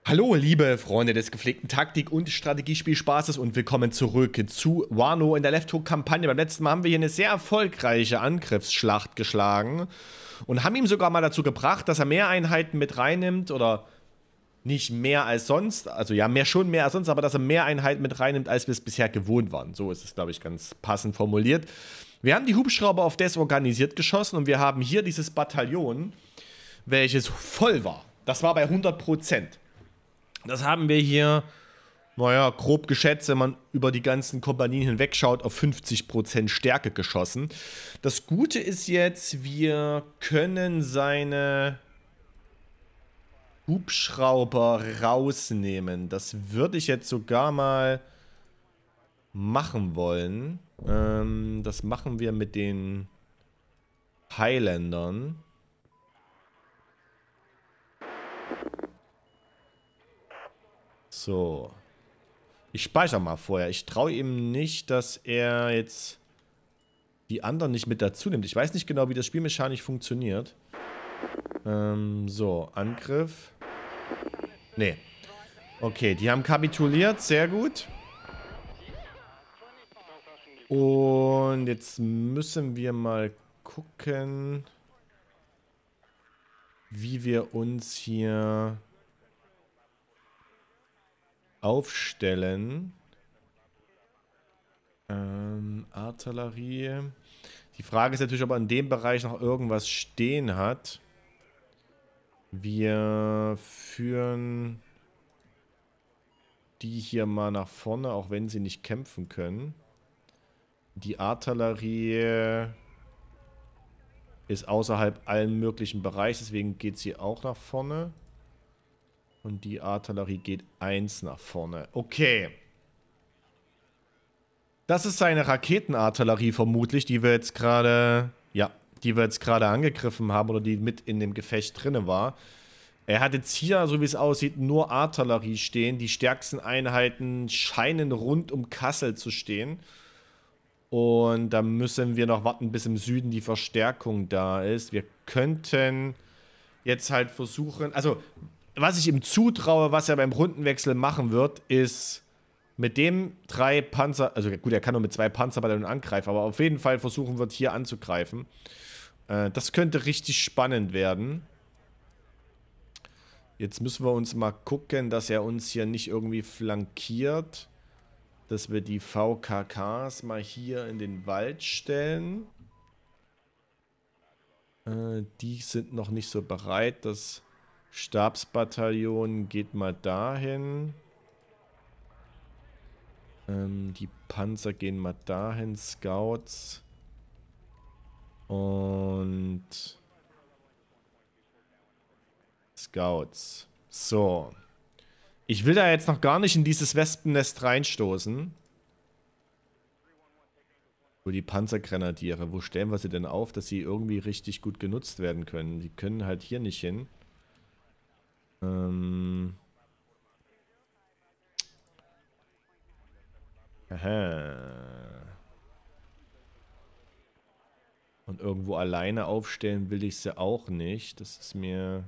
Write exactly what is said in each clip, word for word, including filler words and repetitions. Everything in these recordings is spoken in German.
Hallo, liebe Freunde des gepflegten Taktik- und Strategiespielspaßes und willkommen zurück zu Wano in der Left-Hook-Kampagne. Beim letzten Mal haben wir hier eine sehr erfolgreiche Angriffsschlacht geschlagen und haben ihm sogar mal dazu gebracht, dass er mehr Einheiten mit reinnimmt oder nicht mehr als sonst, also ja, mehr schon mehr als sonst, aber dass er mehr Einheiten mit reinnimmt, als wir es bisher gewohnt waren. So ist es, glaube ich, ganz passend formuliert. Wir haben die Hubschrauber auf desorganisiert geschossen und wir haben hier dieses Bataillon, welches voll war. Das war bei hundert Prozent. Das haben wir hier, naja, grob geschätzt, wenn man über die ganzen Kompanien hinwegschaut, auf fünfzig Prozent Stärke geschossen. Das Gute ist jetzt, wir können seine Hubschrauber rausnehmen. Das würde ich jetzt sogar mal machen wollen. Ähm, das machen wir mit den Highlandern. So. Ich speichere mal vorher. Ich traue ihm nicht, dass er jetzt die anderen nicht mit dazu nimmt. Ich weiß nicht genau, wie das spielmechanisch funktioniert. Ähm, so, Angriff. Nee. Okay, die haben kapituliert. Sehr gut. Und jetzt müssen wir mal gucken, wie wir uns hier aufstellen. Ähm, Artillerie. Die Frage ist natürlich, ob er in dem Bereich noch irgendwas stehen hat. Wir führen die hier mal nach vorne, auch wenn sie nicht kämpfen können. Die Artillerie ist außerhalb allen möglichen Bereichs, deswegen geht sie auch nach vorne. Und die Artillerie geht eins nach vorne. Okay. Das ist seine Raketenartillerie vermutlich, die wir jetzt gerade, ja, die wir jetzt gerade angegriffen haben oder die mit in dem Gefecht drinne war. Er hat jetzt hier, so wie es aussieht, nur Artillerie stehen. Die stärksten Einheiten scheinen rund um Kassel zu stehen. Und da müssen wir noch warten, bis im Süden die Verstärkung da ist. Wir könnten jetzt halt versuchen, also was ich ihm zutraue, was er beim Rundenwechsel machen wird, ist mit dem drei Panzer, also gut, er kann nur mit zwei Panzerbataillonen angreifen, aber auf jeden Fall versuchen wird, hier anzugreifen. Äh, das könnte richtig spannend werden. Jetzt müssen wir uns mal gucken, dass er uns hier nicht irgendwie flankiert. Dass wir die V K Ks mal hier in den Wald stellen. Äh, die sind noch nicht so bereit. Das Stabsbataillon geht mal dahin. Ähm, die Panzer gehen mal dahin. Scouts. Und Scouts. So. Ich will da jetzt noch gar nicht in dieses Wespennest reinstoßen. Wo die Panzergrenadiere, wo stellen wir sie denn auf, dass sie irgendwie richtig gut genutzt werden können? Die können halt hier nicht hin. Ähm. Aha. Und irgendwo alleine aufstellen will ich sie auch nicht. Das ist mir...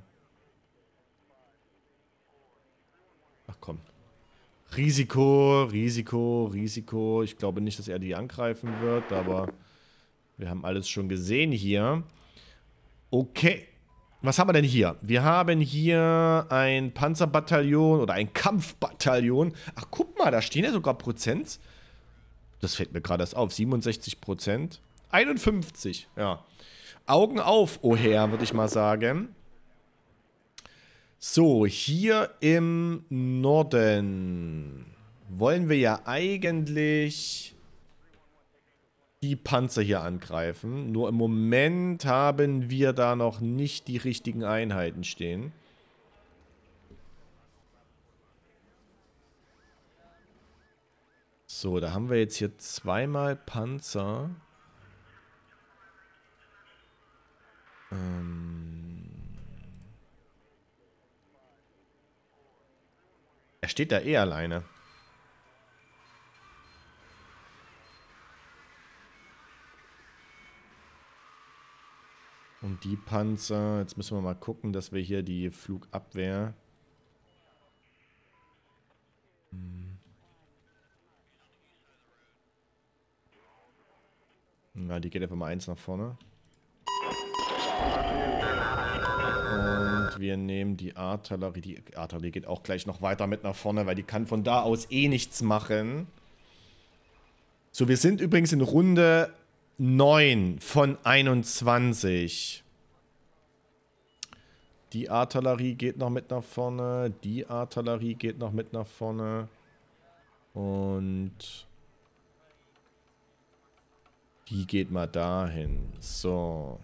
Ach komm. Risiko, Risiko, Risiko. Ich glaube nicht, dass er die angreifen wird, aber wir haben alles schon gesehen hier. Okay. Was haben wir denn hier? Wir haben hier ein Panzerbataillon oder ein Kampfbataillon. Ach, guck mal, da stehen ja sogar Prozent. Das fällt mir gerade erst auf. siebenundsechzig Prozent. einundfünfzig, ja. Augen auf, oh Herr, würde ich mal sagen. So, hier im Norden wollen wir ja eigentlich die Panzer hier angreifen. Nur im Moment haben wir da noch nicht die richtigen Einheiten stehen. So, da haben wir jetzt hier zweimal Panzer. Ähm... Er steht da eh alleine. Und die Panzer, jetzt müssen wir mal gucken, dass wir hier die Flugabwehr... Na, die geht einfach mal eins nach vorne. Und wir nehmen die Artillerie. Die Artillerie geht auch gleich noch weiter mit nach vorne, weil die kann von da aus eh nichts machen. So, wir sind übrigens in Runde neun von einundzwanzig. Die Artillerie geht noch mit nach vorne. Die Artillerie geht noch mit nach vorne. Und die geht mal dahin. So.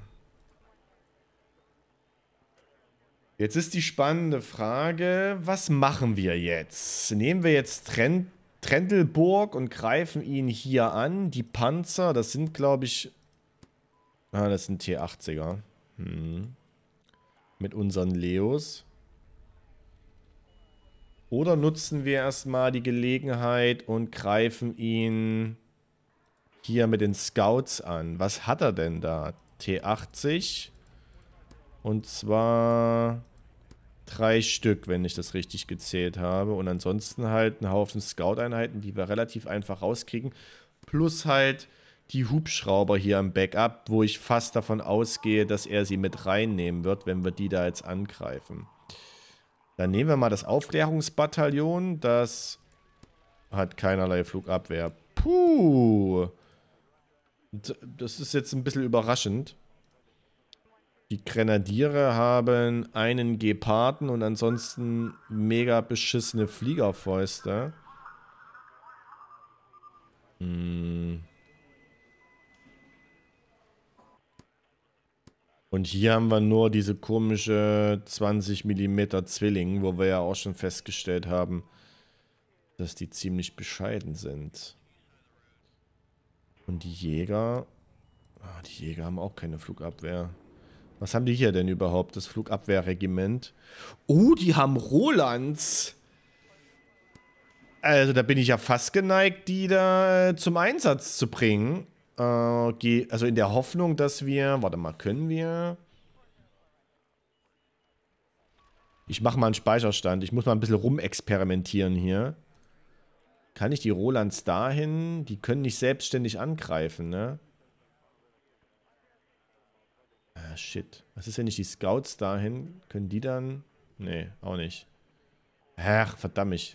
Jetzt ist die spannende Frage, was machen wir jetzt? Nehmen wir jetzt Trend, Trendelburg und greifen ihn hier an. Die Panzer, das sind glaube ich... Ah, das sind T achtziger. Hm. Mit unseren Leos. Oder nutzen wir erstmal die Gelegenheit und greifen ihn hier mit den Scouts an. Was hat er denn da? T achtzig. Und zwar drei Stück, wenn ich das richtig gezählt habe. Und ansonsten halt einen Haufen Scout-Einheiten, die wir relativ einfach rauskriegen. Plus halt die Hubschrauber hier im Backup, wo ich fast davon ausgehe, dass er sie mit reinnehmen wird, wenn wir die da jetzt angreifen. Dann nehmen wir mal das Aufklärungsbataillon. Das hat keinerlei Flugabwehr. Puh. Das ist jetzt ein bisschen überraschend. Die Grenadiere haben einen Geparden und ansonsten mega beschissene Fliegerfäuste. Hm. Und hier haben wir nur diese komische zwanzig Millimeter Zwilling, wo wir ja auch schon festgestellt haben, dass die ziemlich bescheiden sind. Und die Jäger... Ah, die Jäger haben auch keine Flugabwehr. Was haben die hier denn überhaupt? Das Flugabwehrregiment. Oh, die haben Rolands. Also da bin ich ja fast geneigt, die da zum Einsatz zu bringen. Äh, also in der Hoffnung, dass wir... Warte mal, können wir... Ich mache mal einen Speicherstand. Ich muss mal ein bisschen rumexperimentieren hier. Kann ich die Rolands dahin? Die können nicht selbstständig angreifen, ne? Ah, shit. Was ist, wenn ich die Scouts dahin? Können die dann... Nee, auch nicht. Ach, verdammt.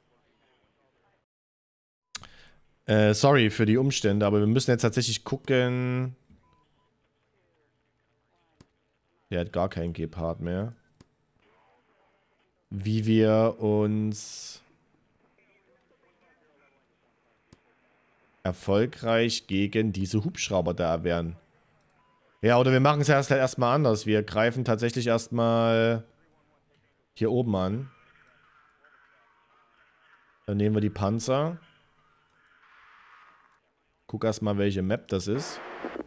Äh, sorry für die Umstände, aber wir müssen jetzt tatsächlich gucken... Der hat gar keinen Gepard mehr. Wie wir uns... erfolgreich gegen diese Hubschrauber da erwehren. Ja, oder wir machen es erst halt erstmal anders. Wir greifen tatsächlich erstmal hier oben an. Dann nehmen wir die Panzer. Guck erstmal, welche Map das ist.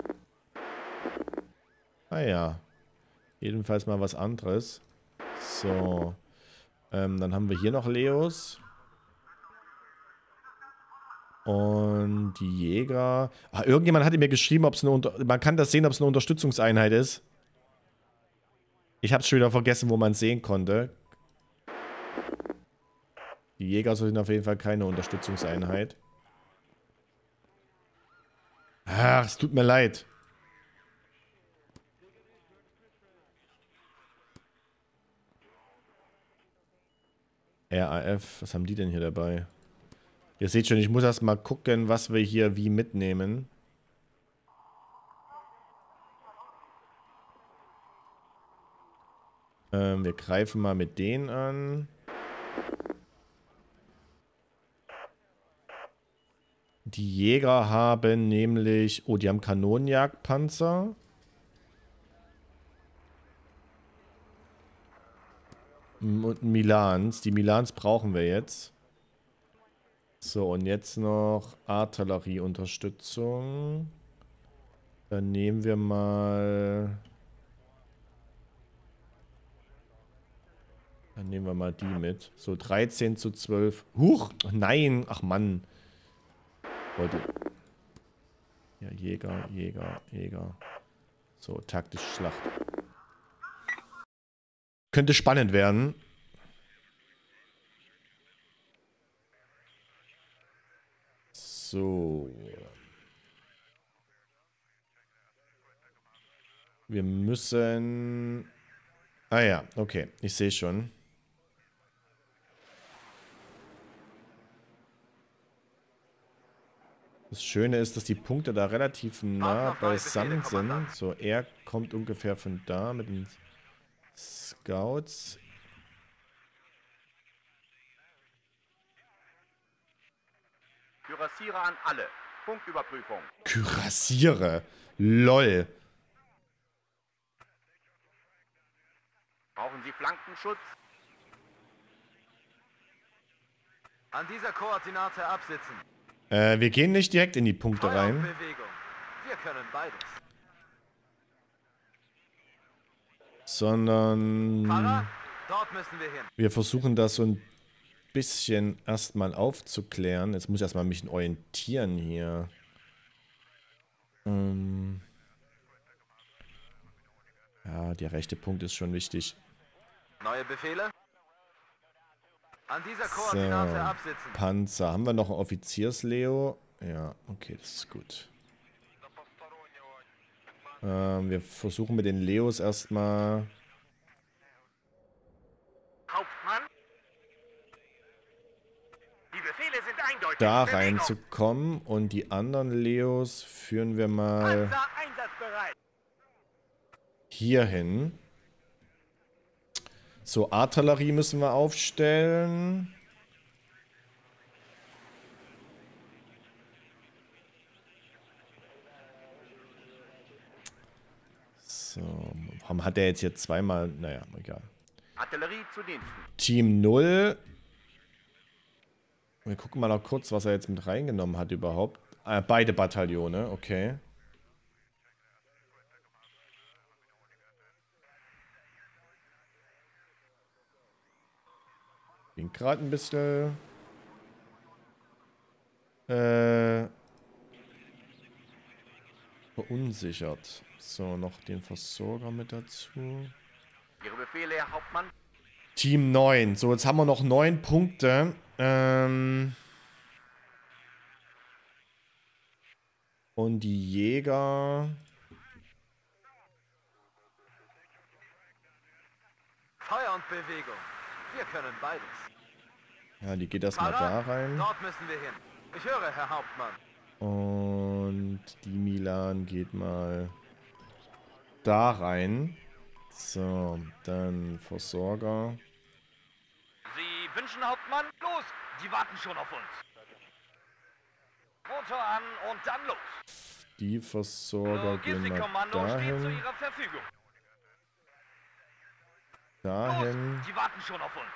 Ah ja. Jedenfalls mal was anderes. So. Ähm, dann haben wir hier noch Leos. Und die Jäger. Ah, irgendjemand hatte mir geschrieben, ob es eine Unter man kann das sehen, ob es eine Unterstützungseinheit ist. Ich habe es schon wieder vergessen, wo man es sehen konnte. Die Jäger sind auf jeden Fall keine Unterstützungseinheit. Ach, es tut mir leid. R A F, was haben die denn hier dabei? Ihr seht schon, ich muss erst mal gucken, was wir hier wie mitnehmen. Ähm, wir greifen mal mit denen an. Die Jäger haben nämlich... Oh, die haben Kanonenjagdpanzer. Und Milans. Die Milans brauchen wir jetzt. So, und jetzt noch Artillerieunterstützung. Dann nehmen wir mal... Dann nehmen wir mal die mit. So, dreizehn zu zwölf. Huch! Nein! Ach Mann. Wollte... Ja, Jäger, Jäger, Jäger. So, taktische Schlacht. Könnte spannend werden. So. Wir müssen... Ah ja, okay. Ich sehe schon. Das Schöne ist, dass die Punkte da relativ nah beisammen sind. So, er kommt ungefähr von da mit den Scouts. Kürassiere an alle. Punktüberprüfung. Kürassiere. Lol. Brauchen Sie Flankenschutz? An dieser Koordinate absitzen. Äh, wir gehen nicht direkt in die Punkte Feuer und rein. Bewegung. Wir können beides. Sondern Fahrer, dort müssen wir hin. wir versuchen das so ein bisschen erstmal aufzuklären. Jetzt muss ich erstmal mich orientieren hier. Ähm ja, der rechte Punkt ist schon wichtig. Neue Befehle? An dieser Koordinate So, absitzen. Panzer. Haben wir noch ein Offiziersleo? Ja, okay, das ist gut. Ähm, wir versuchen mit den Leos erstmal Hauptmann? Die Befehle sind eindeutig. da Bewegung. reinzukommen und die anderen Leos führen wir mal Panzer einsatzbereit. hier hin. So, Artillerie müssen wir aufstellen. So, warum hat der jetzt hier zweimal? Naja, egal. Artillerie zu Diensten. Team null. Wir gucken mal noch kurz, was er jetzt mit reingenommen hat überhaupt. Äh, beide Bataillone, okay. Bin gerade ein bisschen äh, verunsichert. So, noch den Versorger mit dazu. Ihre Befehle, Herr Hauptmann? Team neun. So, jetzt haben wir noch neun Punkte. Ähm Und die Jäger. Feuer und Bewegung. Wir können beides. Ja, die geht erstmal da Fahrer, rein. dort müssen wir hin. Ich höre, Herr Hauptmann. Und die Milan geht mal da rein. So, dann Versorger. Sie wünschen, Hauptmann? Los, die warten schon auf uns. Motor an und dann los. Die Versorger gehen mal Logistikkommando steht zu dahin. Ihrer Verfügung. Dahin. Los, die warten schon auf uns.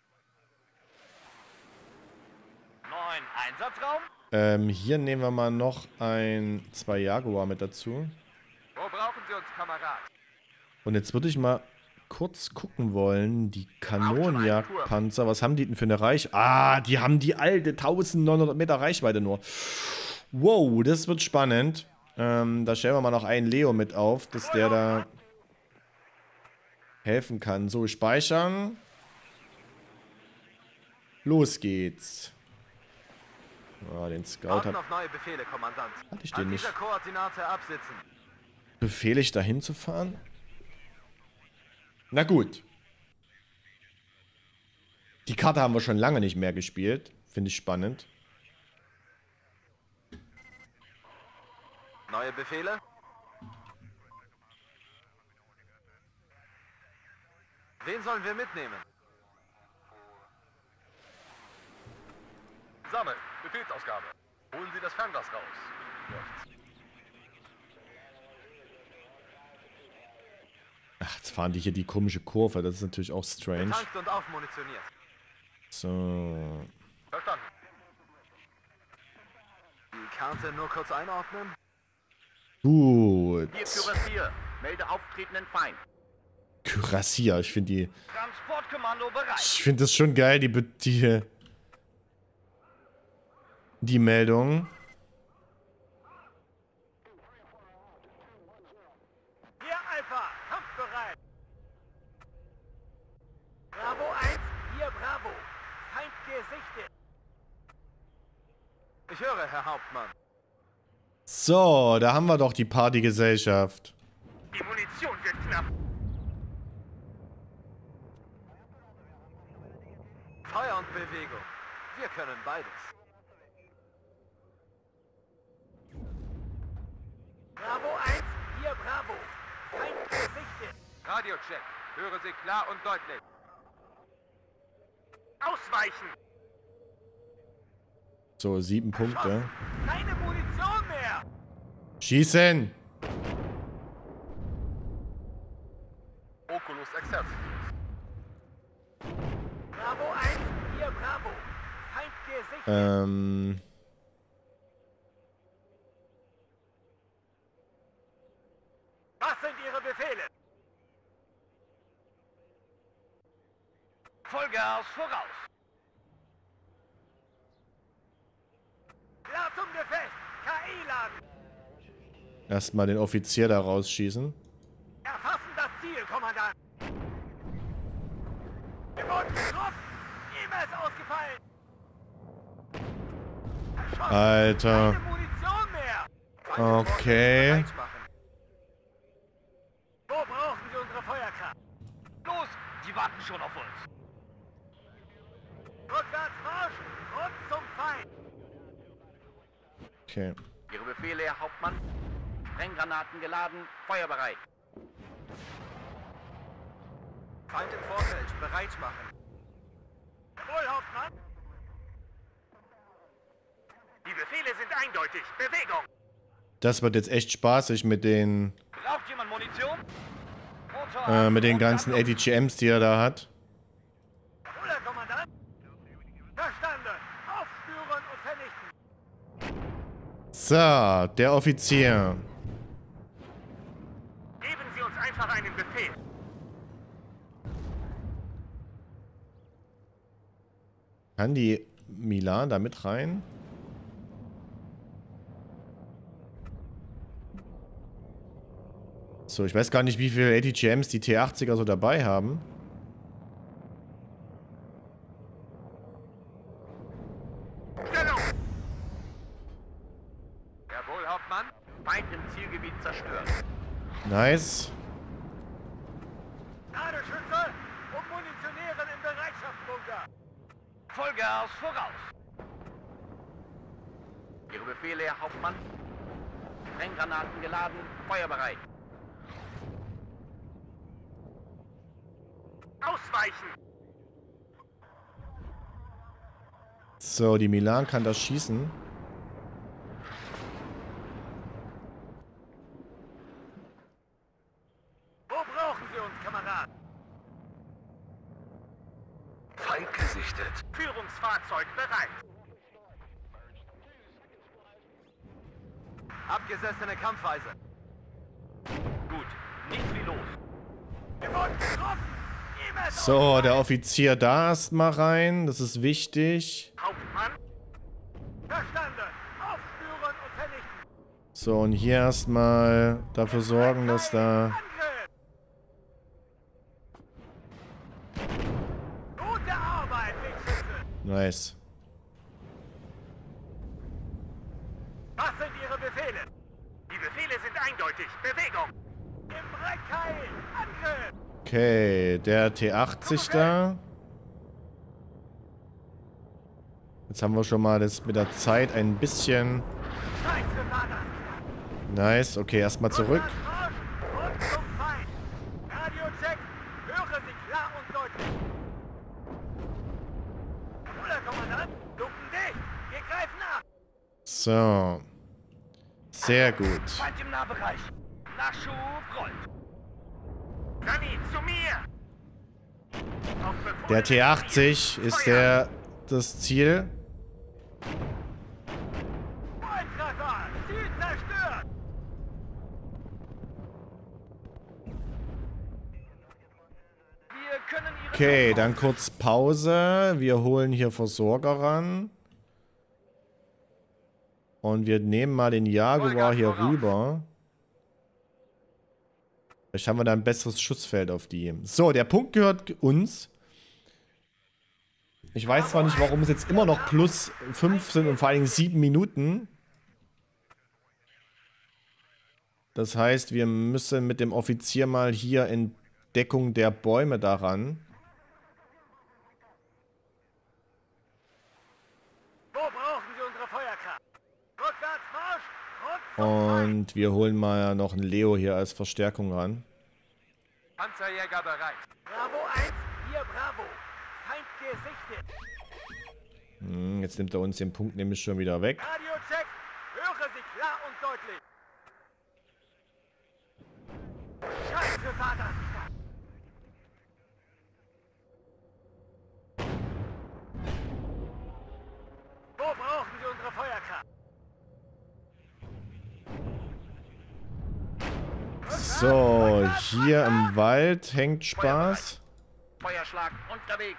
Neuen Einsatzraum? Ähm, hier nehmen wir mal noch ein, zwei Jaguar mit dazu. Wo brauchen Sie uns, Kamerad? Und jetzt würde ich mal kurz gucken wollen, die Kanonenjagdpanzer, was haben die denn für eine Reichweite? Ah, die haben die alte eintausendneunhundert Meter Reichweite nur. Wow, das wird spannend. Ähm, da stellen wir mal noch einen Leo mit auf, dass der da helfen kann. So, speichern. Los geht's. Ah, den Scout Warten hat... auf neue Befehle, Kommandant. Hatte ich den An nicht? dieser Koordinate absitzen. Befehle ich da hinzufahren? Na gut. Die Karte haben wir schon lange nicht mehr gespielt. Finde ich spannend. Neue Befehle? Wen sollen wir mitnehmen? Sammel, Befehlsausgabe. Holen Sie das Fernglas raus. Ach, jetzt fahren die hier die komische Kurve. Das ist natürlich auch strange. Betankt und aufmunitioniert. So. Verstanden. Die Karte nur kurz einordnen. Gut. Hier Kürassier. Melde auftretenden Feind. Kürassier. Ich finde die... Transportkommando bereit. Ich finde das schon geil, die... Die, die Meldung. Hier Alpha, kampfbereit. Bravo eins, hier Bravo. Feind gesichtet. Ich höre, Herr Hauptmann. So, da haben wir doch die Partygesellschaft. Die Munition wird knapp. Feuer und Bewegung. Wir können beides. Bravo eins, hier Bravo. Feind gesichtet. Radiocheck. Höre Sie klar und deutlich. Ausweichen. So, sieben Punkte. Keine Munition mehr. Schießen! Oculus Exercitus. Bravo eins, hier Bravo. Feind gesichtet. Ähm... Was sind Ihre Befehle? Vollgas voraus. Klar zum Gefecht. K I-Laden. Erstmal den Offizier da rausschießen. Erfassen das Ziel, Kommandant. Wir wurden getroffen. Ihm ist ausgefallen. Erschossen. Alter. Keine Munition mehr. Okay. Bereit machen. Wo brauchen Sie unsere Feuerkraft? Los, die warten schon auf uns. Rückwärts marschen und zum Feind. Okay. Ihre Befehle, Herr Hauptmann. Sprenggranaten geladen, feuerbereit. Feind im Vorfeld. Bereit machen. Jawohl, Hauptmann. Die Befehle sind eindeutig. Bewegung. Das wird jetzt echt spaßig mit den, Braucht jemand Munition? Motor äh, an mit den und ganzen A Landung. T G Ms, die er da hat. Jawohl, Herr Kommandant. Verstanden. Aufspüren und vernichten. So, der Offizier. Geben Sie uns einfach einen Befehl. Kann die Milan da mit rein? So, ich weiß gar nicht, wie viele A T G Ms die T achtziger so dabei haben. Stellung. Jawohl, Hauptmann. Feind im Zielgebiet zerstört. Nice. Ladeschütze und Munitionieren im Bereitschaftsbunker. Vollgas voraus. Ihre Befehle, Herr Hauptmann. Sprenggranaten geladen, feuerbereit. Ausweichen. So, die Milan kann das schießen. Wo brauchen Sie uns, Kameraden? Feind gesichtet. Führungsfahrzeug bereit. Abgesessene Kampfweise. Gut, nichts wie los. Wir wurden getroffen. Ihm ist So, der Offizier da erstmal rein. Das ist wichtig. Hauptmann. Verstanden. Aufspüren und vernichten. So, und hier erstmal dafür sorgen, dass da... Angriff. Gute Arbeit, Lichtschütze. Nice. Was sind Ihre Befehle? Die Befehle sind eindeutig. Bewegung. Im Reckheil. Angriff. Okay, der T achtzig da. Jetzt haben wir schon mal das mit der Zeit ein bisschen... Scheiße war das. Nice, okay, erstmal zurück. Rückwärts marschen und zum Feind. Radiocheck. Höre Sie klar und deutlich. Jawohl, Herr Kommandant. Luken dicht. Wir greifen ab. So. Sehr gut. Feind im Nahbereich. Nachschub rollt. Rani, zu mir. Auf Befehl. Der T achtzig ist der das Ziel. Volltreffer. Ziel zerstört. Wir können Ihre Okay, dann kurz Pause. Wir holen hier Versorger ran. Und wir nehmen mal den Jaguar hier rüber. Vielleicht haben wir da ein besseres Schussfeld auf die. So, der Punkt gehört uns. Ich weiß zwar nicht, warum es jetzt immer noch plus fünf sind und vor allen Dingen sieben Minuten. Das heißt, wir müssen mit dem Offizier mal hier in Deckung der Bäume daran. Wo brauchen Sie unsere Feuerkraft? Rückwärts Marsch! Und wir holen mal noch einen Leo hier als Verstärkung ran. Panzerjäger bereit. Bravo eins, hier Bravo. Feind gesichtet. Hm, jetzt nimmt er uns den Punkt nämlich schon wieder weg. Radiocheck, höre Sie klar und deutlich. Scheiße, war das! Wo brauchen Sie unsere Feuerkraft? So, hier im Wald hängt Spaß. Feuerschlag unterwegs.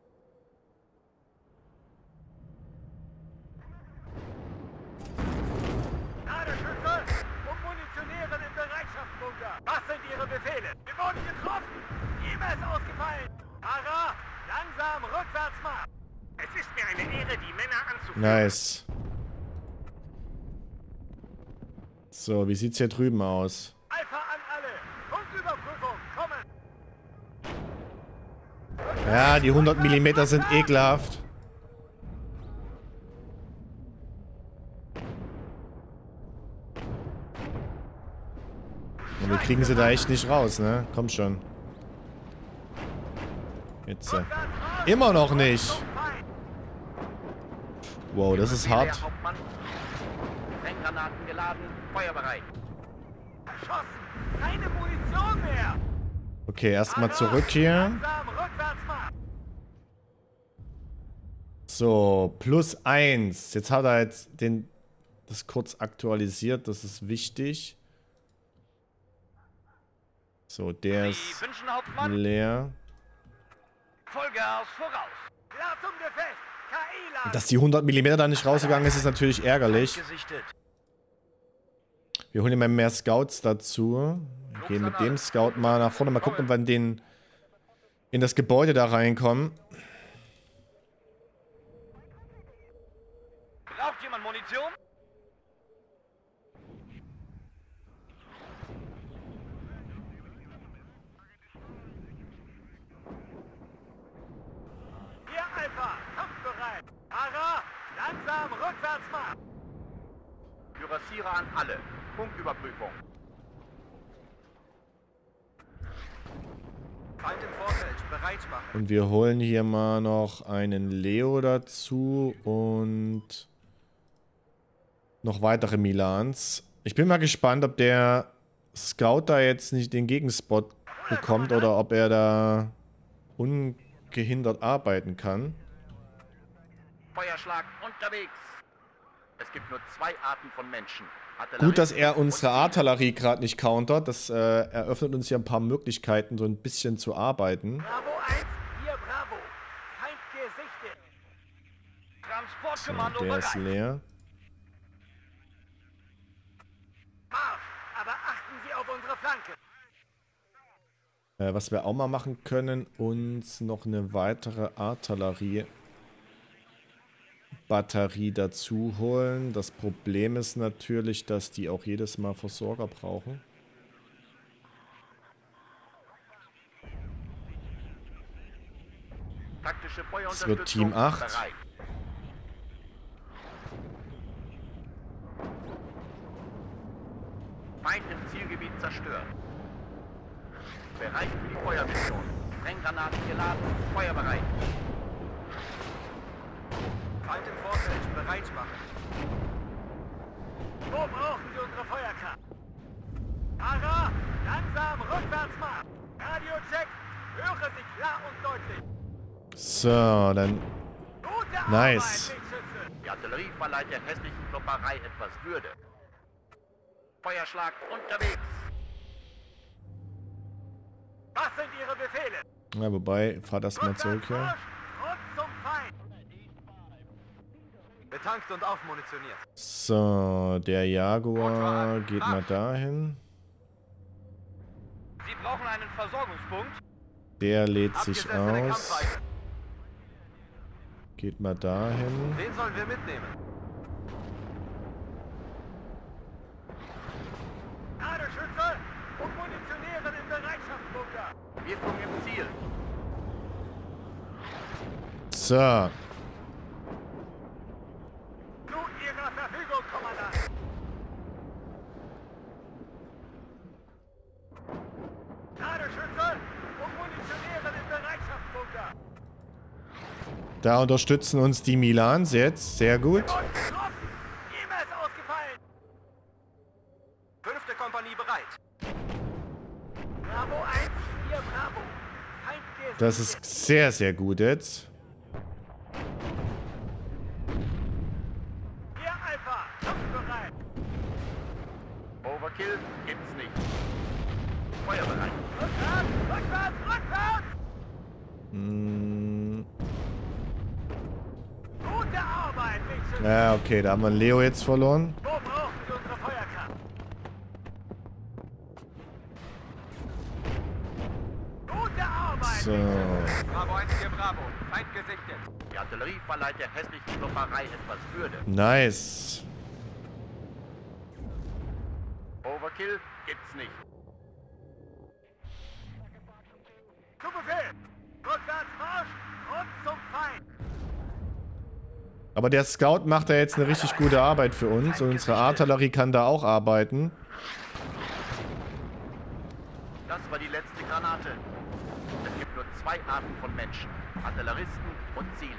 Ladeschütze und Munitionieren im Bereitschaftsbunker. Was sind Ihre Befehle? Wir wurden getroffen. Ihm ist ausgefallen. Ara, langsam rückwärts Marsch. Es ist mir eine Ehre, die Männer anzuführen. Nice. So, wie sieht's hier drüben aus? Alpha an alle. Punktüberprüfung, kommen. Ja, die hundert Millimeter sind ekelhaft. Und wir kriegen sie da echt nicht raus, ne? Komm schon. Jetzt. Äh, immer noch nicht. Wow, das ist hart. Hauptmann. Sprenggranaten geladen, feuerbereit. Erschossen. Keine Munition mehr. Okay, erstmal zurück hier. Langsam rückwärts Marsch. So, plus eins. Jetzt hat er jetzt den, das kurz aktualisiert, das ist wichtig. So, der ist Sie wünschen, Hauptmann? leer. Vollgas voraus. Klar zum Gefecht. K I-Laden. Dass die hundert Millimeter da nicht rausgegangen ist, ist natürlich ärgerlich. Gesichtet. Wir holen immer mehr Scouts dazu. Wir gehen mit dem Scout mal nach vorne. Mal gucken, ob wir in, den, in das Gebäude da reinkommen. Braucht jemand Munition? Hier Alpha, kampfbereit. Ara, langsam rückwärts Marsch. Kürassiere an alle. Punktüberprüfung. Feind im Vorfeld, bereit machen. Und wir holen hier mal noch einen Leo dazu und noch weitere Milans. Ich bin mal gespannt, ob der Scout da jetzt nicht den Gegenspot bekommt oder ob er da ungehindert arbeiten kann. Feuerschlag unterwegs. Es gibt nur zwei Arten von Menschen. Gut, dass er unsere Artillerie gerade nicht countert. Das äh, eröffnet uns hier ein paar Möglichkeiten, so ein bisschen zu arbeiten. Bravo eins, hier Bravo. Feind gesichtet. So, Transportkommando der ist bereit. leer. Marsch, aber achten Sie auf unsere Flanke. Äh, was wir auch mal machen können, uns noch eine weitere Artillerie Batterie dazu holen. Das Problem ist natürlich, dass die auch jedes Mal Versorger brauchen. Taktische Das wird Feuerunterstützung Team acht. bereit. Feind im Zielgebiet zerstört. Bereit für die Feuermission. Sprenggranaten geladen, feuerbereit. Feind im Vorfeld, bereit machen. Wo brauchen Sie unsere Feuerkraft? Ara, langsam rückwärts Marsch. Radiocheck, höre Sie klar und deutlich. So, dann Gute Nice. Arbeit, Lichtschütze. Die Artillerie verleiht der hässlichen Klopperei etwas Würde. Feuerschlag unterwegs. Was sind Ihre Befehle? ja, wobei, fahr das mal zurück hier. Marsch und zum Feind. Betankt und aufmunitioniert. So, der Jaguar geht mal dahin. Sie brauchen einen Versorgungspunkt. Der lädt sich Abgesessene aus. Kampfweite. Geht mal dahin. Wen sollen wir mitnehmen? Ladeschütze und munitionieren im Bereitschaftsbunker. Wirkung im Ziel. So. Zu Ihrer Verfügung, Kommandant. Ladeschütze und munitionieren im Bereitschaftsbunker. Da unterstützen uns die Milans jetzt. Sehr gut. Und getroffen. E M S ausgefallen. Fünfte Kompanie bereit. Bravo eins, vier Bravo. Feind gesichtet. Das ist sehr, sehr gut jetzt. Hier Alpha, kampfbereit. Overkill gibt's nicht. Feuerbereit. Rückwärts, rückwärts, rückwärts. Hm. Gute Arbeit, Wingschütze. Ja, okay, da haben wir Leo jetzt verloren. Wo brauchen Sie unsere Feuerkraft? Gute Arbeit. So. Bravo eins, vier Bravo. Feind gesichtet. Die Artillerie verleiht der hässlichen Klopperei etwas Würde. Nice. Overkill gibt's nicht. Zu Befehl. Rückwärts Marsch und zum Feind. Aber der Scout macht da jetzt eine richtig gute Arbeit für uns. Und unsere Artillerie kann da auch arbeiten. Das war die letzte Granate. Es gibt nur zwei Arten von Menschen. Artilleristen und Ziele.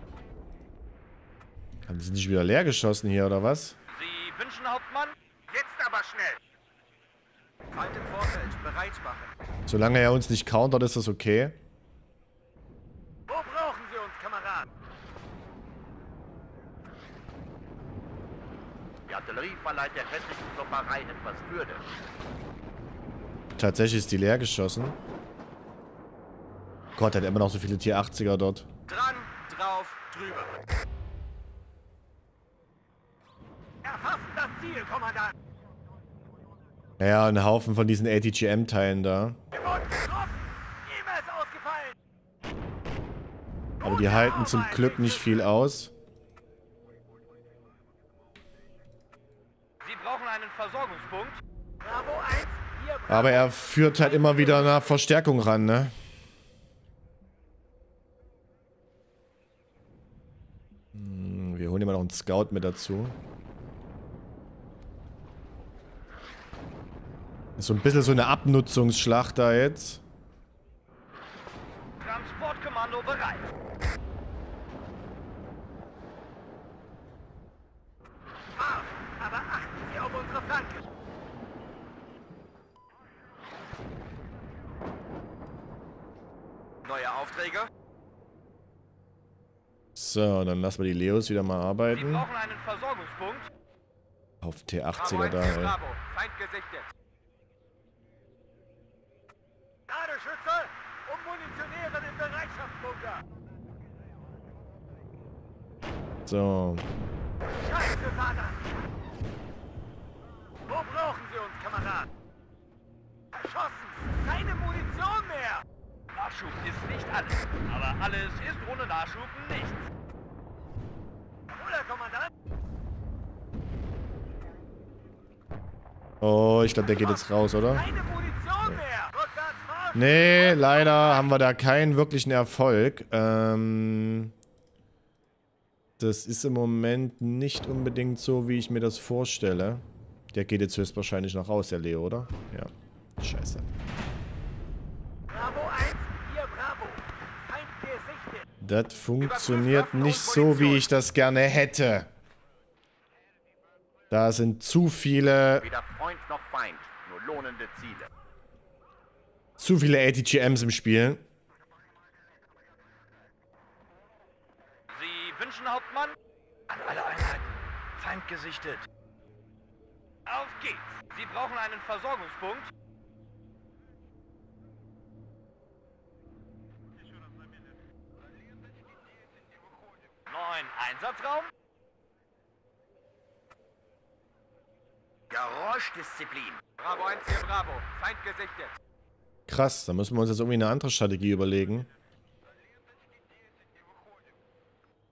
Haben sie nicht wieder leer geschossen hier, oder was? Sie wünschen, Hauptmann? Jetzt aber schnell. Feind im Vorfeld. Bereit machen. Solange er uns nicht countert, ist das okay. Wo brauchen Sie uns, Kameraden? Die Artillerie verleiht der hässlichen Klopperei etwas Würde. Tatsächlich ist die leer geschossen. Gott, er hat immer noch so viele T achtziger dort. Dran, drauf, drüber. Erfassen das Ziel, Kommandant. Ja, ein Haufen von diesen A T G M-Teilen da. Wir wurden getroffen. E M S ausgefallen. Aber die halten zum Glück nicht viel aus. Sie brauchen einen Versorgungspunkt. Bravo eins, vier Bravo. Aber er führt halt immer wieder nach Verstärkung ran, ne? Hm, wir holen immer noch einen Scout mit dazu. Ist so ein bisschen so eine Abnutzungsschlacht da jetzt. Transportkommando bereit. Marsch, aber achten Sie auf unsere Flanke. Neue Aufträge. So, dann lassen wir die Leos wieder mal Sie arbeiten. brauchen einen Versorgungspunkt. Auf T Bravo achtziger eins, da, vier ey. Bravo. Feind gesichtet. Ladeschütze und munitionieren im Bereitschaftsbunker. So. Scheiße, Vater. Wo brauchen Sie uns, Kameraden? Erschossen. Keine Munition mehr. Nachschub ist nicht alles. Aber alles ist ohne Nachschub nichts. Oder, Kommandant? Oh, ich glaube, der geht jetzt raus, oder? Keine Munition mehr. Rückwärts Marsch. Nee, leider haben wir da keinen wirklichen Erfolg. Ähm, das ist im Moment nicht unbedingt so, wie ich mir das vorstelle. Der geht jetzt höchstwahrscheinlich noch raus, der Leo, oder? Ja. Scheiße. Bravo eins, vier Bravo. Feind gesichtet. Das funktioniert nicht so, wie ich das gerne hätte. Da sind zu viele, Weder Freund noch Feind, nur lohnende Ziele. zu viele A T G Ms im Spiel. Sie wünschen, Hauptmann? An alle Einheiten. Feind gesichtet. Auf geht's. Sie brauchen einen Versorgungspunkt. Neuen Einsatzraum. Geräuschdisziplin. Bravo eins, vier Bravo. Feind gesichtet. Krass, da müssen wir uns jetzt irgendwie eine andere Strategie überlegen.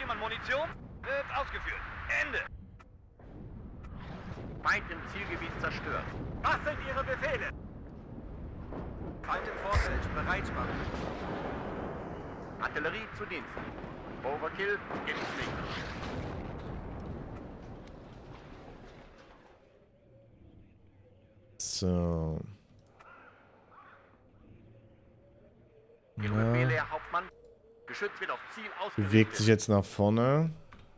jemand Munition? Wird ausgeführt. Ende. Feind im Zielgebiet zerstört. Was sind Ihre Befehle? Feind im Vorfeld, bereit machen. Artillerie zu Diensten. Overkill gibt's nicht. So. Ihre Ja. Befehle, Herr Hauptmann. Geschütz wird auf Ziel ausgerichtet. Bewegt sich jetzt nach vorne.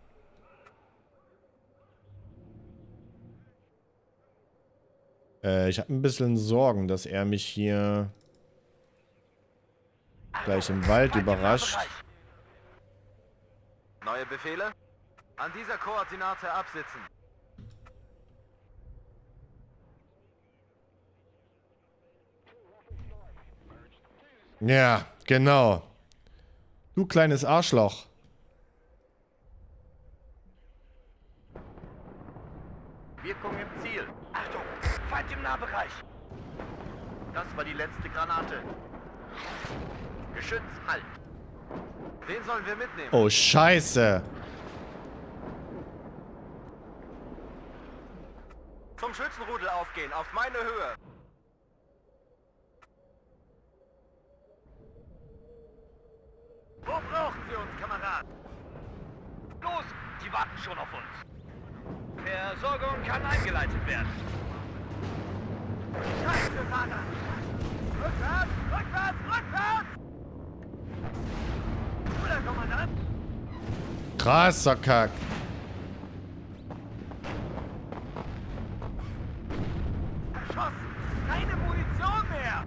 Äh, ich habe ein bisschen Sorgen, dass er mich hier gleich im Wald überrascht. Neue Befehle? An dieser Koordinate absitzen. Ja, genau. Du kleines Arschloch. Wirkung im Ziel. Achtung, Feind im Nahbereich. Das war die letzte Granate. Geschütz, halt. Wen sollen wir mitnehmen? Oh, Scheiße. Zum Schützenrudel aufgehen, auf meine Höhe. Wo brauchen Sie uns, Kamerad? Los, die warten schon auf uns. Versorgung kann eingeleitet werden. Scheiße, Vater! Rückwärts, rückwärts, rückwärts! Oder, Kommandant? Krasser Kack. Erschossen! Keine Munition mehr!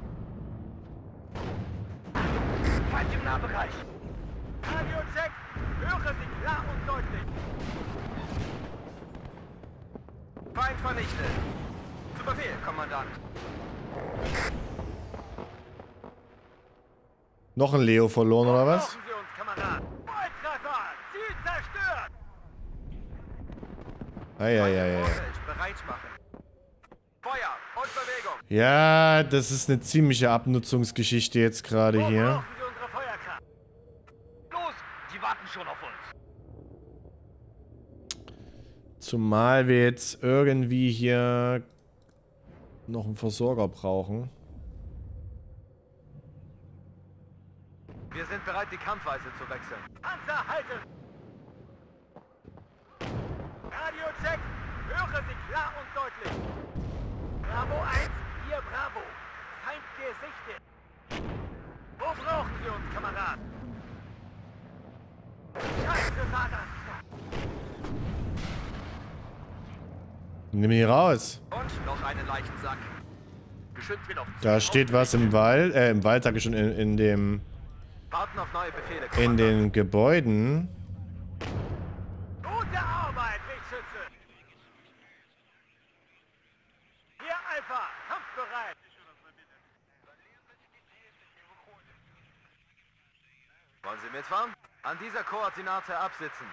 Feind im Nahbereich. Radio-Check! Höre Sie klar und deutlich! Feind vernichtet. Zu Befehl, Kommandant. Noch ein Leo verloren, oder was? Brauchen Sie uns, Kamerad! Volltreffer! Ziel zerstört! Eieiei. Vorfeld, bereit machen. Feuer und Bewegung. Ja, das ist eine ziemliche Abnutzungsgeschichte jetzt gerade Wo hier. brauchen Sie unsere Feuerkraft? Los, die warten schon auf uns. Zumal wir jetzt irgendwie hier noch einen Versorger brauchen. Wir sind bereit, die Kampfweise zu wechseln. Panzer halten! Radio-Check! Höre Sie klar und deutlich! Bravo eins, hier Bravo! Feind gesichtet! Wo brauchen Sie uns, Kamerad? Scheiße, Vater! Nimm ihn raus. Und noch einen Leichensack. Geschütz wird auf Ziel Da steht was im Wald, äh, im Wald sag ich schon, in, in dem, Warten auf neue Befehle, in Kommandant. den Gebäuden. Gute Arbeit, Richtschütze! Hier Alpha, kampfbereit! Wollen Sie mitfahren? An dieser Koordinate absitzen.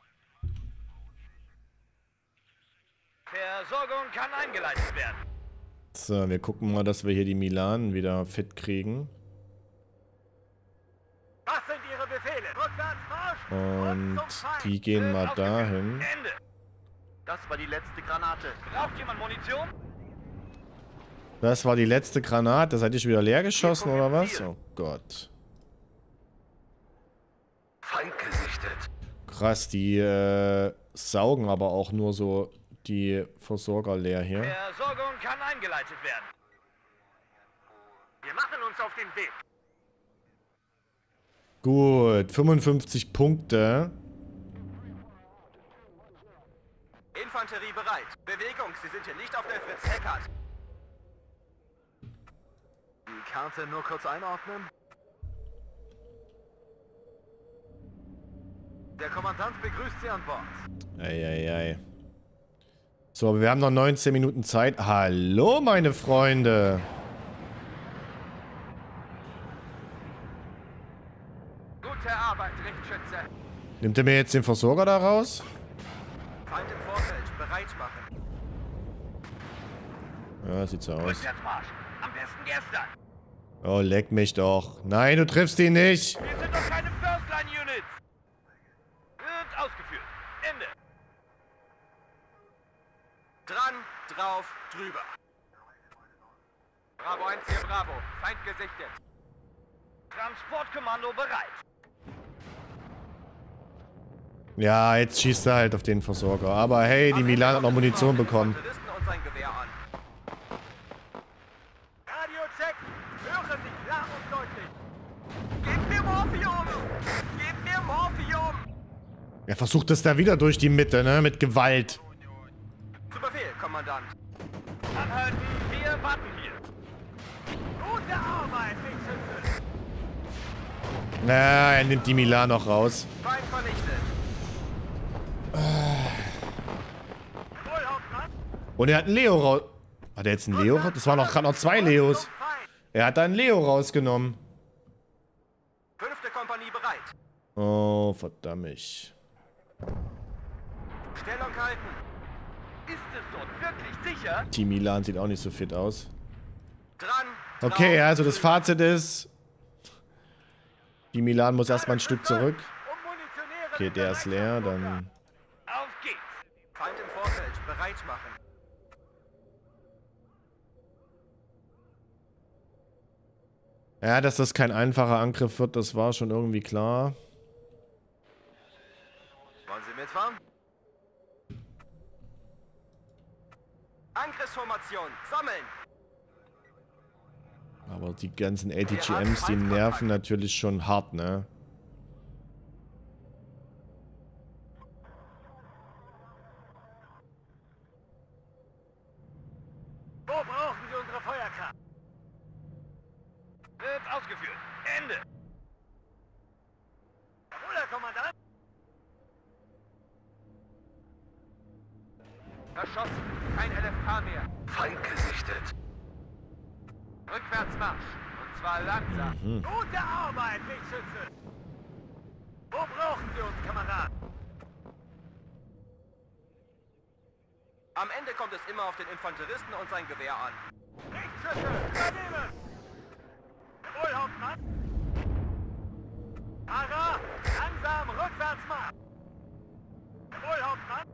Versorgung kann eingeleitet werden. So, wir gucken mal, dass wir hier die Milanen wieder fit kriegen. Was sind Ihre Befehle? Rückwärts Marsch! Und zum Feind! die gehen mal Wird dahin. ausgeführt. Ende. Das war die letzte Granate. Braucht jemand Munition? Das war die letzte Granate. Seid ihr schon wieder leer geschossen oder was? Oh Gott. Feind gesichtet. Krass, die äh, saugen aber auch nur so die Versorger leer hier. Versorgung kann eingeleitet werden. Wir machen uns auf den Weg! Gut, fünfundfünfzig Punkte. Infanterie bereit. Bewegung, Sie sind hier nicht auf der Fritz Heckert. Die Karte nur kurz einordnen. Der Kommandant begrüßt Sie an Bord. Eieiei. So, aber wir haben noch neunzehn Minuten Zeit. Hallo, meine Freunde. Gute Arbeit, Richtschütze. Nimmt er mir jetzt den Versorger da raus? Feind im Vorfeld, bereit machen. Ja, sieht so aus. Rückwärtsmarsch. Am besten gestern. Oh, leck mich doch. Nein, du triffst ihn nicht. Wir sind doch keine First-Line-Units. Wird drüber. Bravo eins hier, Bravo. Feind gesichtet. Transportkommando bereit. Ja, jetzt schießt er halt auf den Versorger. Aber hey, die Milan hat noch Munition bekommen. Und sein Gewehr an. Radio-Check. Hören Sie klar und deutlich. Gebt mir Morphium! Gebt mir Morphium! Er versucht es da wieder durch die Mitte, ne? Mit Gewalt. Zu Befehl, Kommandant. Anhalten, wir warten hier. Gute Arbeit, Wegschütze. Na, er nimmt die Milan noch raus. Feind vernichtet. Wohl, Hauptmann. Und er hat einen Leo raus... Hat er jetzt einen Leo raus? Das waren noch gerade noch zwei Leos. Er hat da einen Leo rausgenommen. Fünfte Kompanie bereit. Oh, verdammt. Stellung halten. Ist es dort wirklich sicher? Die Milan sieht auch nicht so fit aus. Dran. Okay, drauf, also das drüber. Fazit ist... Die Milan muss erstmal ein Stück zurück. Ummunitionieren Okay, im der ist leer, Bereitschaftsbunker. dann... Auf geht's. Feind im Vorfeld. Bereit machen. Ja, dass das kein einfacher Angriff wird, das war schon irgendwie klar. Wollen Sie mitfahren? Angriffsformation. Sammeln. Aber die ganzen A T G Ms, die nerven natürlich schon hart, ne? Wo brauchen Sie unsere Feuerkraft? Wird ausgeführt. Ende. Jawohl, Herr Kommandant. Verschossen. Kein L F K mehr. Feind gesichtet. Rückwärtsmarsch. Und zwar langsam. Hm. Gute Arbeit, Wegschütze. Wo brauchen Sie uns, Kameraden? Am Ende kommt es immer auf den Infanteristen und sein Gewehr an. Wegschütze, übernehmen. Jawohl, Hauptmann. Ara, langsam, Rückwärtsmarsch. Jawohl, Hauptmann.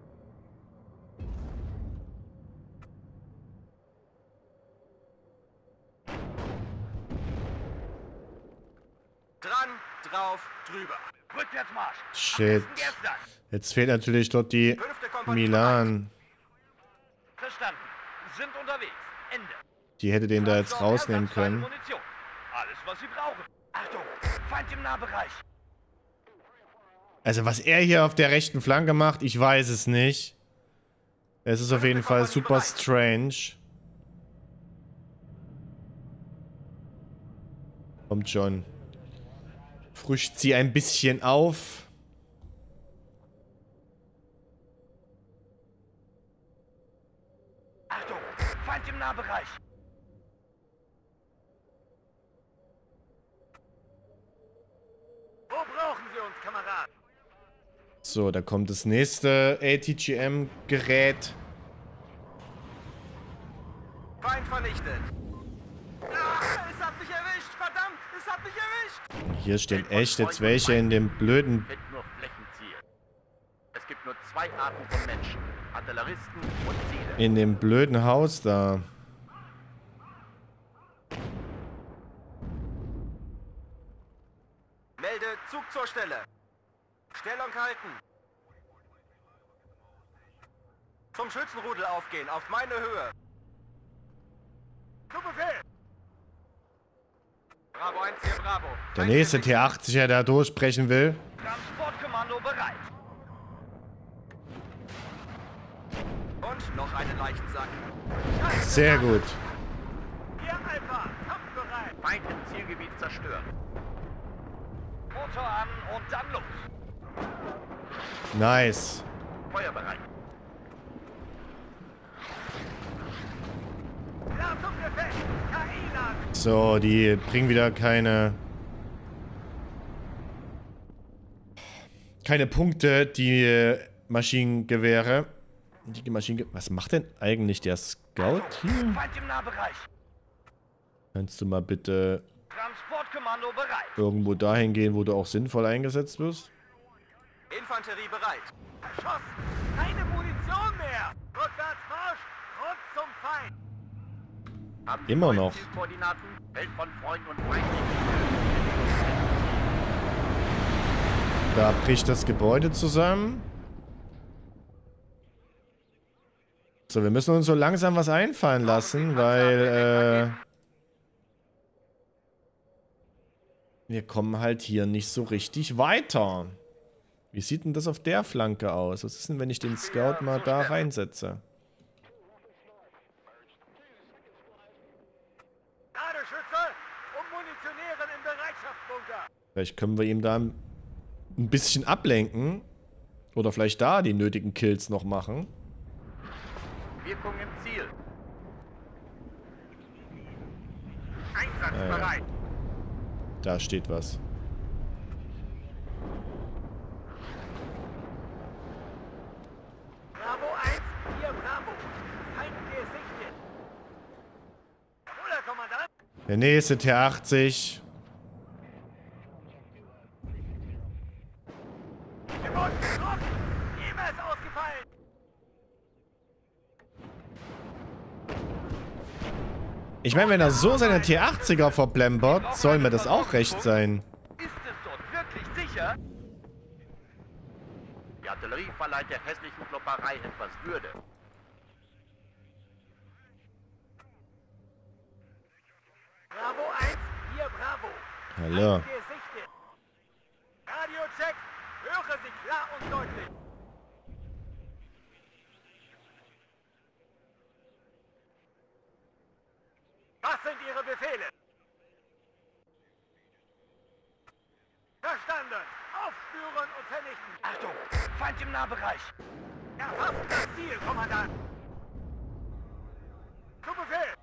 Dran, drauf, drüber. Rückwärtsmarsch. Shit. Gestern. Jetzt fehlt natürlich dort die Fünfte Kompanie Milan. Verstanden. Sind unterwegs. Ende. Die hätte den da jetzt Transport, rausnehmen ersatzfreie können. Munition. Alles, was Sie brauchen. Achtung. Feind im Nahbereich. Also was er hier auf der rechten Flanke macht, ich weiß es nicht. Es ist auf jeden Fall super strange. Kommt schon. Frischt sie ein bisschen auf. Achtung. Feind im Nahbereich. Wo brauchen Sie uns, Kameraden? So, da kommt das nächste A T G M-Gerät. Feind vernichtet. Ah, es hat mich erwischt, verdammt, es hat mich erwischt. Hier stehen echt jetzt welche in dem blöden... Kennt nur Flächenziel. Es gibt nur zwei Arten von Menschen. Artilleristen und Ziele. In dem blöden Haus da. Melde Zug zur Stelle. Stellung halten. Zum Schützenrudel aufgehen, auf meine Höhe. Zu Befehl. Bravo eins hier, Bravo. Der nächste T achtzig, der da durchbrechen will. Transportkommando bereit. Und noch einen Leichensack. Sehr gut. Ihr Alpha, kampfbereit. Feind im Zielgebiet zerstören. Motor an und dann los. Nice. Feuerbereit. Klar zum Gefecht. K I-Laden. So, die bringen wieder keine... Keine Punkte, die äh, Maschinengewehre. Die Maschinenge... Was macht denn eigentlich der Scout hier? Feind im Nahbereich. Kannst du mal bitte Transportkommando bereit. irgendwo dahin gehen, wo du auch sinnvoll eingesetzt wirst? Infanterie bereit. Verschossen. Keine Munition mehr. Rückwärtsmarsch. Rückwärts. zum Feind. Haben Sie Immer neue noch. Zielkoordinaten? Welt von Freunden und Feinden. Da bricht das Gebäude zusammen. So, wir müssen uns so langsam was einfallen lassen, weil, äh... wir kommen halt hier nicht so richtig weiter. Wie sieht denn das auf der Flanke aus? Was ist denn, wenn ich den Scout mal da reinsetze? Ladeschütze und Munitionieren im Bereitschaftsbunker. Vielleicht können wir ihm da ein bisschen ablenken. Oder vielleicht da die nötigen Kills noch machen. Wirkung im Ziel. Einsatzbereit. Da steht was. Bravo eins, hier Bravo. Feind gesichtet. Jawohl, Herr Kommandant. Der nächste T achtzig. Wir wurden getroffen. Immer ist ausgefallen. Ich meine, wenn er so seine T achtziger verplempert, soll mir das auch recht sein. Ist es dort wirklich sicher? Die Artillerie verleiht der hässlichen Klopperei etwas Würde. Bravo eins, hier Bravo. Hallo. Feind gesichtet. Radiocheck. Höre Sie klar und deutlich. Was sind Ihre Befehle? Verstanden. Aufspüren und vernichten. Achtung, Feind im Nahbereich. Erfassen das Ziel, Kommandant. Zu Befehl.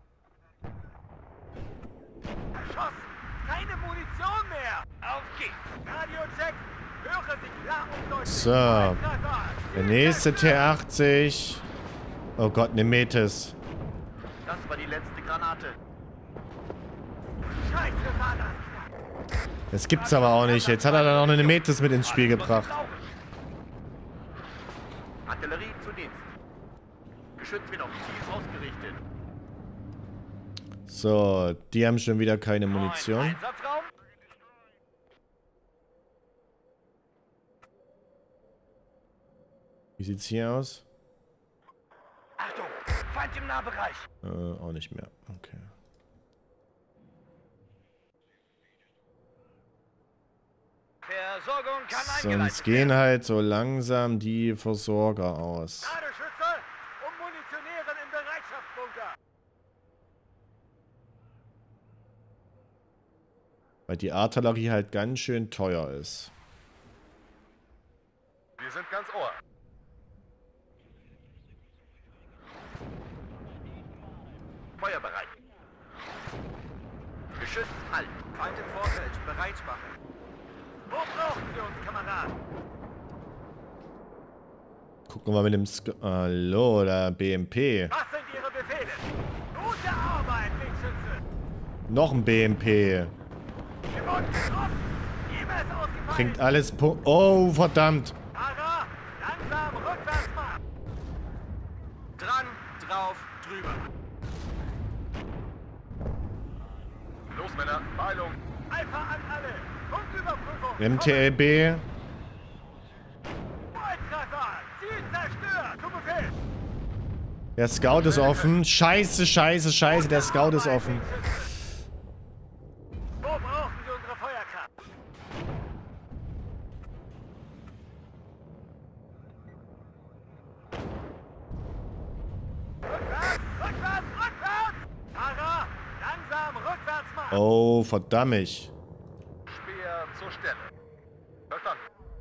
Erschossen. Keine Munition mehr. Auf geht's. Radiocheck. Höre Sie klar und deutlich. So. Treffer. Der nächste T achtzig. Oh Gott, eine Metis. Das war die letzte Granate. Scheiße, war das. Das gibt's aber auch nicht. Jetzt hat er dann auch eine Metis mit ins Spiel gebracht. Artillerie zu Dienst. Geschütz wird auf Ziel ausgerichtet. So, die haben schon wieder keine Munition. Einsatzraum. Wie sieht's hier aus? Achtung, Feind im Nahbereich. Äh, auch nicht mehr. Okay. Versorgung kann eingeleitet Sonst gehen halt so langsam die Versorger aus. Ladeschütze und Munitionieren im Bereitschaftsbunker. Weil die Artillerie halt ganz schön teuer ist. Wir sind ganz Ohr. Feuerbereit. Geschütz halt. Feind im Vorfeld, bereit machen. Wo brauchen Sie uns, Kameraden? Gucken wir mal mit dem Sk Hallo, der B M P. Was sind Ihre Befehle? Gute Arbeit, Linkschütze. Noch ein B M P. Wir wurden getroffen. Immer ist ausgefallen. Bringt alles Pu Oh, verdammt. Fahrer, langsam rückwärts machen. Dran, drauf, drüber. Los, Männer, Beeilung. Alpha an alle. Punktüberprüfung. M T L B. Volltreffer. Ziel zerstört. Zu Befehl. Der Scout ist offen. Scheiße, scheiße, scheiße. Der Scout ist offen. Wo brauchen Sie unsere Feuerkraft? Rückwärts, rückwärts, rückwärts! Fahrer, langsam rückwärts machen! Oh, verdammt. Speer zur Stelle. Verstanden.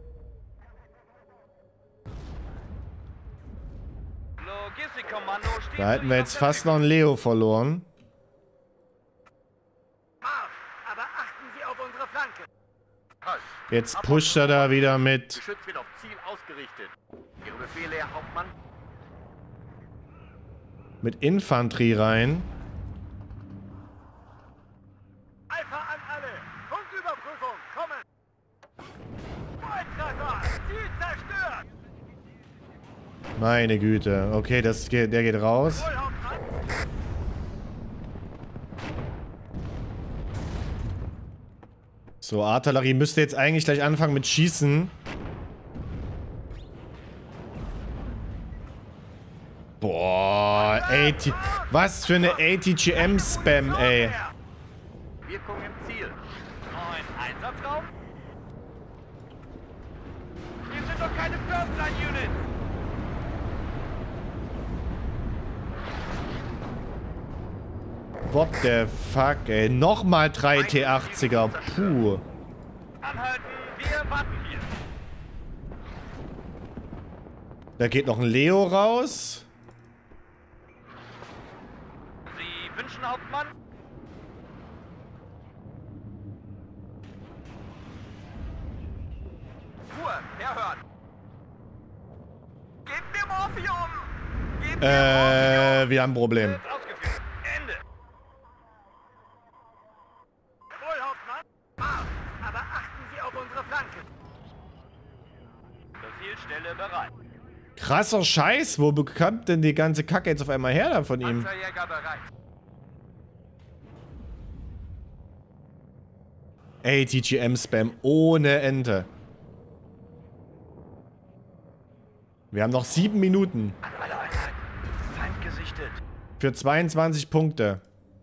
Logistikkommando steht. Da hätten wir jetzt fast noch einen Leo verloren. Marsch, aber achten Sie auf unsere Flanke. Halt. Jetzt pusht er da wieder mit. Geschütz wird auf Ziel ausgerichtet. Ihre Befehle, Herr Hauptmann? Mit Infanterie rein. Alpha an alle. Punktüberprüfung, kommen. Volltreffer, Ziel zerstört. Meine Güte. Okay, das geht, der geht raus. Wohl, Hauptmann. So, Artillerie müsste jetzt eigentlich gleich anfangen mit Schießen. Boah, achtzig. Was für eine A T G M-Spam, ey. Wirkung im Ziel. Neun Einsatzraum. Hier sind doch keine First-Line-Units. What the fuck, ey. Nochmal drei T achtziger. Puh. Anhalten, wir warten hier. Da geht noch ein Leo raus. Sie wünschen, Hauptmann? Ruhe, wer hört? Gebt mir Morphium! Gebt mir Äh, wir haben ein Problem. Wird ausgeführt. Ende. Wohl, Hauptmann. Marsch, aber achten Sie auf unsere Flanke. Befehlsstelle bereit. Krasser Scheiß. Wo bekommt denn die ganze Kacke jetzt auf einmal her da von ihm? Panzerjäger bereit. A T G M-Spam ohne Ende. Wir haben noch sieben Minuten. An alle Einheiten. Feind gesichtet. Für zweiundzwanzig Punkte.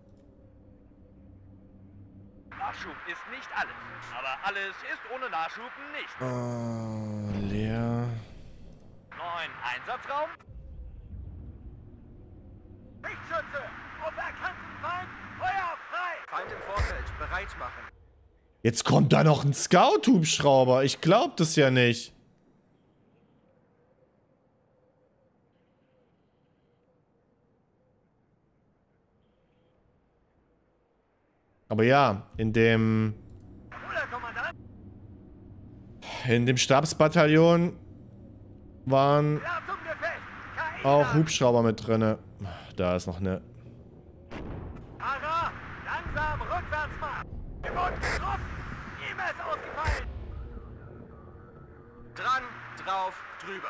Nachschub ist nicht alles. Aber alles ist ohne Nachschub nicht. Oh, leer. Neun Einsatzraum. Lichtschütze! Auf erkannten Feind! Feuer frei! Feind im Vorfeld, bereit machen. Jetzt kommt da noch ein Scout-Hubschrauber. Ich glaub das ja nicht. Aber ja, in dem... Bruder, Kommandant! In dem Stabsbataillon waren Klar zum Gefecht! K I auch Hubschrauber mit drinne. Da ist noch eine... Ara, langsam rückwärts mal! Wir wurden getroffen! Ihm ist ausgefallen! Dran, drauf, drüber.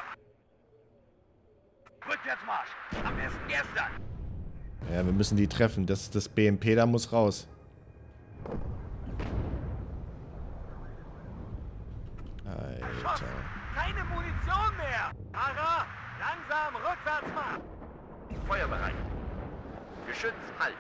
Rückwärtsmarsch. Am besten gestern. Ja, wir müssen die treffen. Das, das B M P da muss raus. Alter. Keine Munition mehr! Ara, langsam rückwärts mal! Feuerbereit. Geschütz, halt.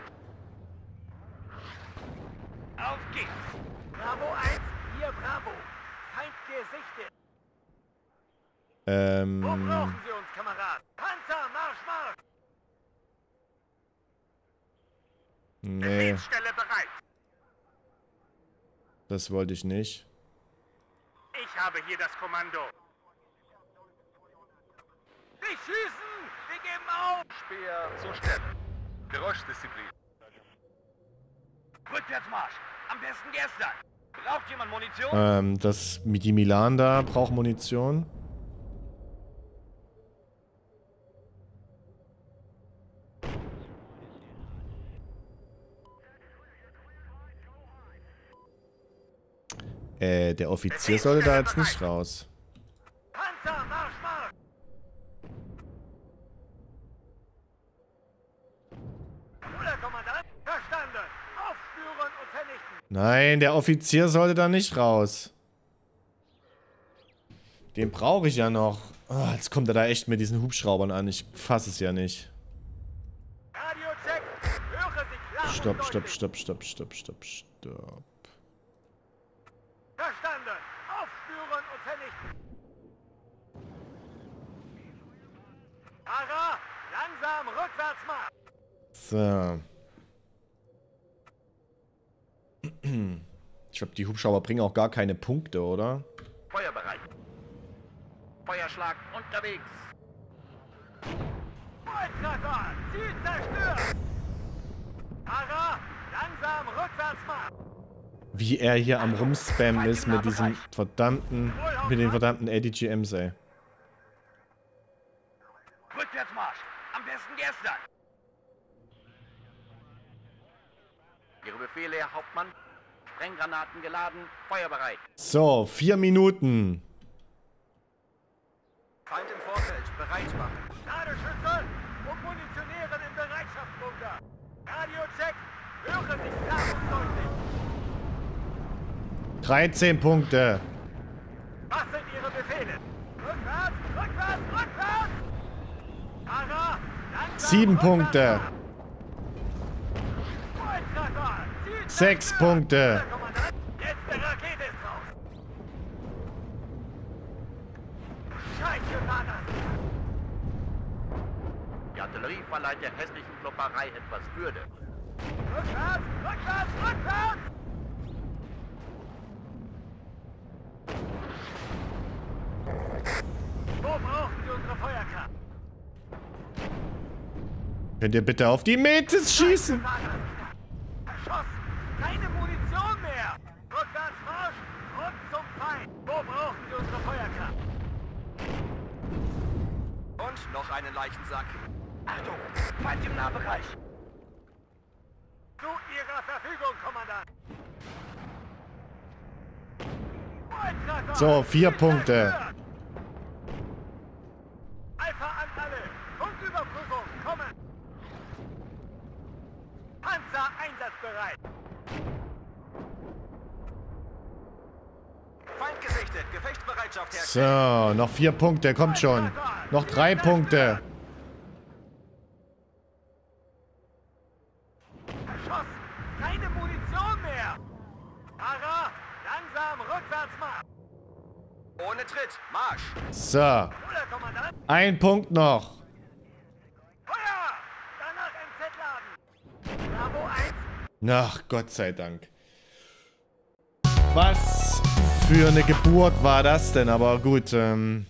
Auf geht's. Bravo eins, hier Bravo. Feind gesichtet. Wo Ähm... brauchen Sie uns, Kamerad? Panzer, Marsch, Marsch! Nee, Stelle bereit. das wollte ich nicht. Ich habe hier das Kommando. Nicht schießen! Wir geben auf! Speer zur Stelle. Geräuschdisziplin. Rückwärtsmarsch. Am besten gestern. Braucht jemand Munition? Ähm, das... Die Milan da braucht Munition. Äh, der Offizier sollte da jetzt nicht raus. Panzer, Marsch, Marsch! Bruder, Kommandant, verstanden! Aufspüren und vernichten! Nein, der Offizier sollte da nicht raus. Den brauche ich ja noch. Oh, jetzt kommt er da echt mit diesen Hubschraubern an. Ich fasse es ja nicht. Radiocheck! Höre Sie klar! und Stopp, deutlich. stopp, stopp, stopp, stopp, stopp, stopp. Verstanden! Aufspüren und vernichten! Ara, langsam rückwärts mal! So. Ich glaube, die Hubschrauber bringen auch gar keine Punkte, oder? Feuerbereit. Feuerschlag unterwegs. Volltreffer! Ziel zerstört! Ara, langsam rückwärts mal! Wie er hier am Rumspammen ist mit diesem verdammten, mit den verdammten A D G Ms, ey. Rückwärtsmarsch. Am besten gestern. Ihre Befehle, Herr Hauptmann. Sprenggranaten geladen, feuerbereit. So, vier Minuten. Feind im Vorfeld, Bereit machen. Ladeschütze und munitionieren im Bereitschaftsbunker. Radiocheck, höre sich klar und deutlich. dreizehn Punkte. Was sind Ihre Befehle? Rückwärts, rückwärts, rückwärts! Ara, langsam, sieben rückwärts. Punkte. Volltreffer, Ziel sechs zerstört. Punkte. Der Kommandant, letzte Rakete ist raus. Scheiße, war das. Die Artillerie verleiht der hässlichen Klopperei etwas Würde. Rückwärts, rückwärts, rückwärts! Wo brauchen Sie unsere Feuerkraft? Könnt ihr bitte auf die Metis schießen? Erschossen! Keine Munition mehr! Rückwärts Marsch und zum Feind! Wo brauchen Sie unsere Feuerkraft? Und noch einen Leichensack. Achtung, Feind im Nahbereich. Zu Ihrer Verfügung, Kommandant! Volltreffer! So, vier Ziel Punkte. zerstört. Alpha an alle! Funküberprüfung, kommen! Panzer einsatzbereit! Feind gesichtet. Gefechtsbereitschaft herstellen. So, noch vier Punkte, kommt schon. Noch drei Punkte. Erschossen! Keine Munition mehr! Ara, langsam rückwärts Marsch! Ohne Tritt. Marsch. So, Oder Kommandant? ein Punkt noch. Feuer! Danach M Z laden! Bravo eins! Ach, Gott sei Dank. Was für eine Geburt war das denn? Aber gut, ähm,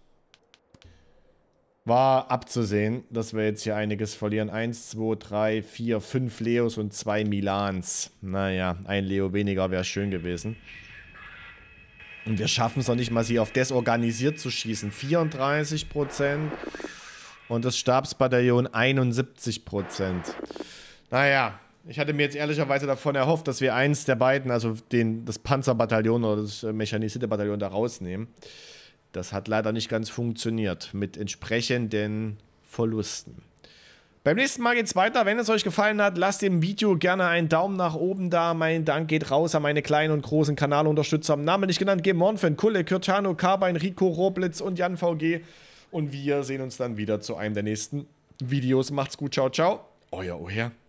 war abzusehen, dass wir jetzt hier einiges verlieren. Eins, zwei, drei, vier, fünf Leos und zwei Milans. Naja, ein Leo weniger wäre schön gewesen. Und wir schaffen es noch nicht mal, sie auf desorganisiert zu schießen. vierunddreißig Prozent und das Stabsbataillon einundsiebzig Prozent. Naja, ich hatte mir jetzt ehrlicherweise davon erhofft, dass wir eins der beiden, also den, das Panzerbataillon oder das mechanisierte Bataillon da rausnehmen. Das hat leider nicht ganz funktioniert mit entsprechenden Verlusten. Beim nächsten Mal geht's weiter. Wenn es euch gefallen hat, lasst dem Video gerne einen Daumen nach oben da. Mein Dank geht raus an meine kleinen und großen Kanalunterstützer. Am Namen nicht genannt, Gemornfen, Kulle, Kürtano, Carbine, Rico, Roblitz und Jan V G. Und wir sehen uns dann wieder zu einem der nächsten Videos. Macht's gut, ciao, ciao. Euer Oher.